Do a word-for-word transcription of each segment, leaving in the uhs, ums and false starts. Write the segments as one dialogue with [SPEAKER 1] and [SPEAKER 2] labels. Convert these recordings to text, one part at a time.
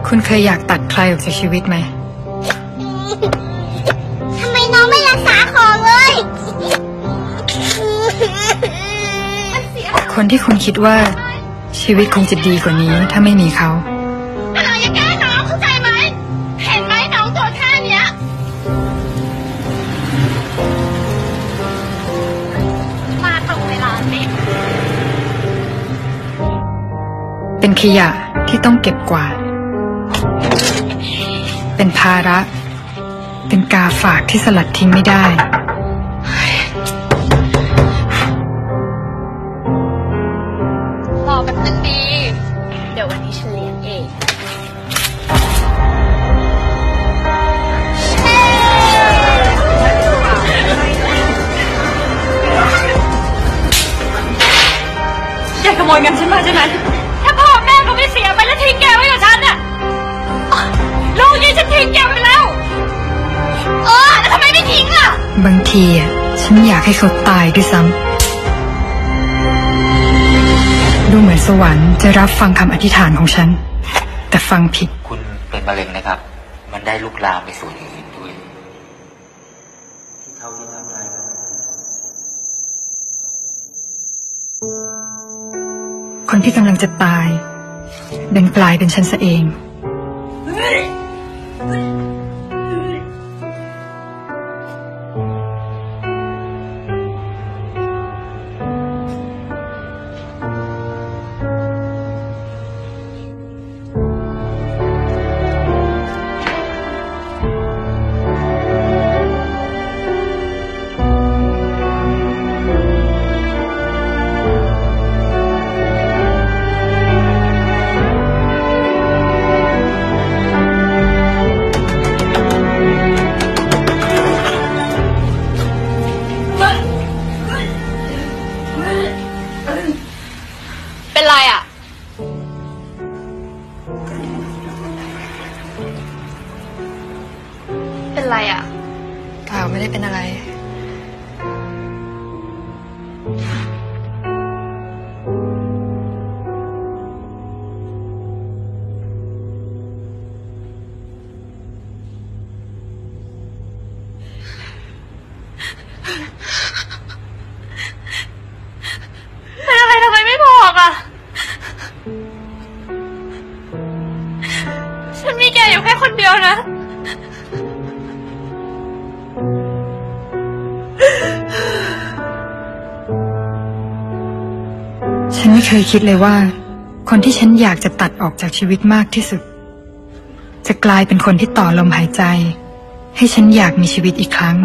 [SPEAKER 1] คุณเคยอยากตัดใครออกจากชีวิตไหม
[SPEAKER 2] ทำไมน้องไม่รักษาของเลย
[SPEAKER 1] คนที่คุณคิดว่าชีวิตคงจะดีกว่านี้ถ้าไม่มีเขา
[SPEAKER 2] เราอย่าแก้น้องเข้าใจไหมเห็นไหมน้องตัวแค่เนี้ยมาตรงเวลาสิ
[SPEAKER 1] เป็นขยะที่ต้องเก็บกวาดเป็นภาระเป็นกาฝากที่สลัดทิ้งไม่ได้
[SPEAKER 2] รอแป๊บนึงดีเดี๋ยววันนี้ฉันเลี้ยงเอง
[SPEAKER 1] อย่าขโมยเงินฉันมาใช่ไหม
[SPEAKER 2] ถ้าพ่อแม่เขาไม่เสียไปแล้วทิ้งแกไว้กับฉันน่ะลูกนี้ฉันทิ้งแกไปแล้วเออแล้วทำไมไม่ทิ้งล่ะ
[SPEAKER 1] บางทีอ่ะฉันอยากให้เขาตายด้วยซ้ำดูเหมือนสวรรค์จะรับฟังคำอธิษฐานของฉันแต่ฟังผิด
[SPEAKER 3] คุณเป็นมะเร็งนะครับมันได้ลุกลามไปส่วนอื่นด้วยที่เท่าที่ทำได้
[SPEAKER 1] คนที่กำลังจะตายดันกลายเป็นฉันซะเอง
[SPEAKER 2] เป็นไรอ่ะเป็นไรอ่ะ
[SPEAKER 1] เปล่าไม่ได้เป็นอะไร
[SPEAKER 2] เป็นอะไรทำไมไม่บอกอ่ะฉันมีแกอยู่แค่คนเดียวนะ
[SPEAKER 1] ฉันไม่เคยคิดเลยว่าคนที่ฉันอยากจะตัดออกจากชีวิตมากที่สุดจะกลายเป็นคนที่ต่อลมหายใจให้ฉันอยากมีชีวิตอีกครั้ง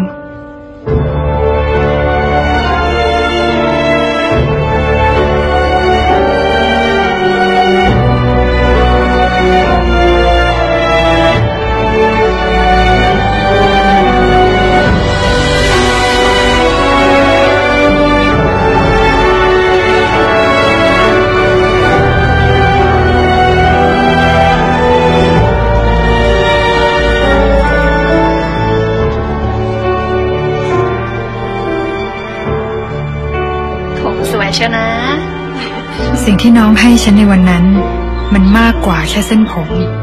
[SPEAKER 2] สวยเชียวนะ
[SPEAKER 1] สิ่งที่น้องให้ฉันในวันนั้นมันมากกว่าแค่เส้นผม